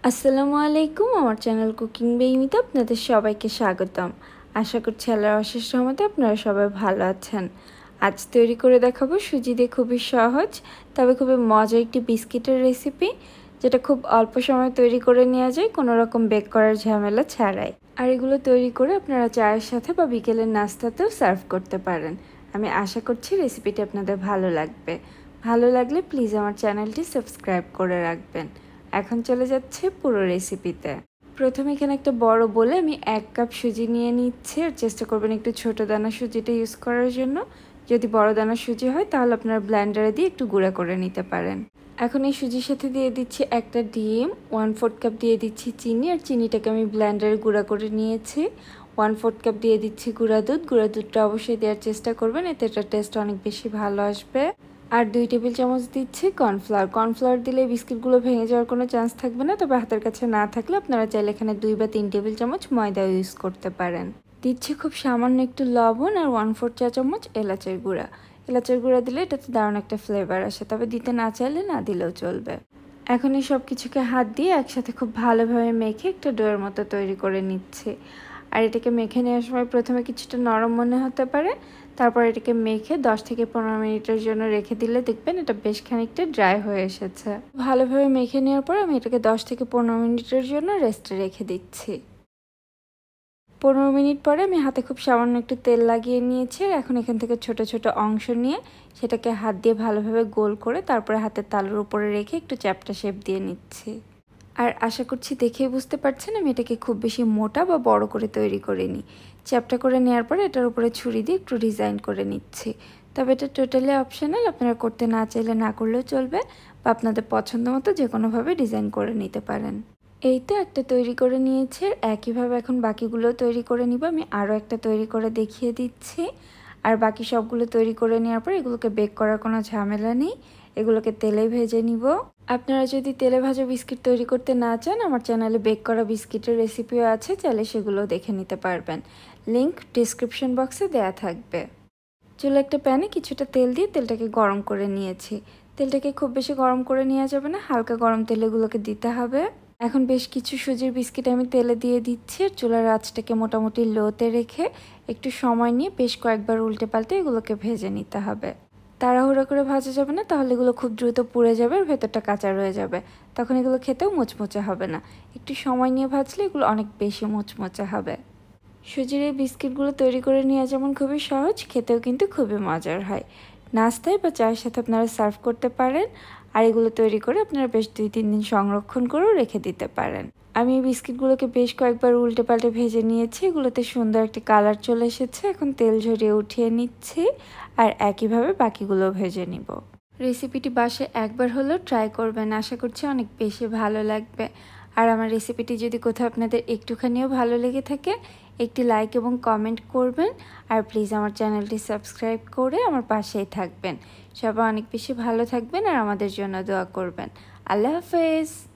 আসসালামু আলাইকুম। আমার চ্যানেল কুকিং বেইমিতে আপনাদের সবাইকে স্বাগতম। আশা করছি আল্লাহর অশেষ রহমতে আপনারা সবাই ভালো আছেন। আজ তৈরি করে দেখাবো সুজি দিয়ে খুবই সহজ তবে খুবই মজার একটি বিস্কিটের রেসিপি, যেটা খুব অল্প সময় তৈরি করে নেওয়া যায় কোনো রকম বেক করার ঝামেলা ছাড়াই। আর এগুলো তৈরি করে আপনারা চায়ের সাথে বা বিকেলের নাস্তাতেও সার্ভ করতে পারেন। আমি আশা করছি রেসিপিটি আপনাদের ভালো লাগবে। ভালো লাগলে প্লিজ আমার চ্যানেলটি সাবস্ক্রাইব করে রাখবেন। এখন চলে যাচ্ছে পুরো রেসিপিতে। প্রথমে এখানে একটা বড় বলে আমি 1 কাপ সুজি নিয়ে নিচ্ছি। আর চেষ্টা করবেন একটু ছোট দানা সুজিটা ইউজ করার জন্য। যদি বড় দানা সুজি হয় তাহলে আপনারা ব্লেন্ডারে দিয়ে একটু গুঁড়া করে নিতে পারেন। এখন এই সুজির সাথে দিয়ে দিচ্ছি একটা ডিম, 1/4 কাপ দিয়ে দিচ্ছি চিনি। আর চিনিটাকে আমি ব্লেন্ডারে গুঁড়া করে নিয়েছি। 1/4 কাপ দিয়ে দিচ্ছি গুঁড়া দুধ। গুঁড়া দুধটা অবশ্যই দেওয়ার চেষ্টা করবেন, এতে এটার টেস্ট অনেক বেশি ভালো আসবে। আর 2 টেবিল চামচ দিচ্ছি কর্নফ্লাওয়ার। কর্নফ্লাওয়ার দিলে বিস্কিটগুলো ভেঙে যাওয়ার কোনো চান্স থাকবে না, তবে হাতের কাছে না থাকলে আপনারা চাইলে এখানে 2 বা 3 টেবিল চামচ ময়দা ইউজ করতে পারেন। দিচ্ছি খুব সামান্য একটু লবণ আর 1/4 চা চামচ এলাচের গুঁড়া। এলাচের গুঁড়া দিলে এটাতে দারুণ একটা ফ্লেভার আসে, তবে দিতে না চাইলে না দিলেও চলবে। এখন এই সব কিছুকে হাত দিয়ে একসাথে খুব ভালোভাবে মেখে একটা ডোয়ের মতো তৈরি করে নিচ্ছি। আর এটাকে মেখে নেওয়ার সময় প্রথমে কিছুটা নরম মনে হতে পারে, তারপর এটাকে মেখে 10 থেকে 15 মিনিটের জন্য রেখে দিলে দেখবেন এটা বেশ খানিকটা ড্রাই হয়ে এসেছে। ভালোভাবে মেখে নেওয়ার পর আমি এটাকে 10 থেকে 15 মিনিটের জন্য রেস্টে রেখে দিচ্ছি। 15 মিনিট পরে আমি হাতে খুব সামান্য একটু তেল লাগিয়ে নিয়েছি। আর এখন এখান থেকে ছোট ছোট অংশ নিয়ে সেটাকে হাত দিয়ে ভালোভাবে গোল করে তারপরে হাতের তালুর উপরে রেখে একটু চ্যাপ্টা শেপ দিয়ে নিচ্ছি। আর আশা করছি দেখেই বুঝতে পারছেন আমি এটাকে খুব বেশি মোটা বা বড় করে তৈরি করিনি। চ্যাপ্টা করে নেওয়ার পরে এটার উপরে ছুরি দিয়ে একটু ডিজাইন করে নিচ্ছি। তবে এটা টোটালি অপশনাল, আপনারা করতে না চাইলে না করলেও চলবে, বা আপনাদের পছন্দ মতো যে কোনোভাবে ডিজাইন করে নিতে পারেন। এই তো একটা তৈরি করে নিয়েছি। একইভাবে এখন বাকিগুলো তৈরি করে নিব। আমি আরও একটা তৈরি করে দেখিয়ে দিচ্ছি। আর বাকি সবগুলো তৈরি করে নেওয়ার পর এগুলোকে বেক করার কোনো ঝামেলা নেই, এগুলোকে তেলে ভেজে নিব। আপনারা যদি তেলে ভাজা বিস্কিট তৈরি করতে না চান, আমার চ্যানেলে বেক করা বিস্কিটের রেসিপিও আছে, চাইলে সেগুলো দেখে নিতে পারবেন। লিংক ডিসক্রিপশন বক্সে দেয়া থাকবে। চুলে একটা প্যানে কিছুটা তেল দিয়ে তেলটাকে গরম করে নিয়েছি। তেলটাকে খুব বেশি গরম করে নেওয়া যাবে না, হালকা গরম তেলে এগুলোকে দিতে হবে। এখন বেশ কিছু সুজির বিস্কিট আমি তেলে দিয়ে দিচ্ছি। আর চুলার আঁচটাকে মোটামুটি লোতে রেখে একটু সময় নিয়ে বেশ কয়েকবার উল্টে পাল্টে এগুলোকে ভেজে নিতে হবে। তাড়াহুড়ো করে ভাজা যাবে না, তাহলে এগুলো খুব দ্রুত পুড়ে যাবে আর ভেতরটা কাঁচা রয়ে যাবে, তখন এগুলো খেতেও মুচমুচে হবে না। একটু সময় নিয়ে ভাজলে এগুলো অনেক বেশি মুচমুচে হবে। সুজির এই বিস্কিটগুলো তৈরি করে নেওয়া যেমন খুবই সহজ, খেতেও কিন্তু খুবই মজার হয়। নাস্তায় বা চায়ের সাথে আপনারা সার্ভ করতে পারেন। আর এগুলো তৈরি করে আপনারা বেশ 2-3 দিন সংরক্ষণ করেও রেখে দিতে পারেন। আমি এই বিস্কিটগুলোকে বেশ কয়েকবার উল্টে পাল্টে ভেজে নিয়েছি। এগুলোতে সুন্দর একটি কালার চলে এসেছে। এখন তেল ঝরিয়ে উঠিয়ে নিচ্ছি। আর একইভাবে বাকিগুলো ভেজে নিব। রেসিপিটি বাসায় একবার হলেও ট্রাই করবেন, আশা করছি অনেক বেশি ভালো লাগবে। আর আমার রেসিপিটি যদি কোথাও আপনাদের একটুখানিও ভালো লেগে থাকে, একটি লাইক এবং কমেন্ট করবেন। আর প্লিজ আমার চ্যানেলটি সাবস্ক্রাইব করে আমার পাশেই থাকবেন। সবাই অনেক বেশি ভালো থাকবেন আর আমাদের জন্য দোয়া করবেন। আল্লাহ হাফেজ।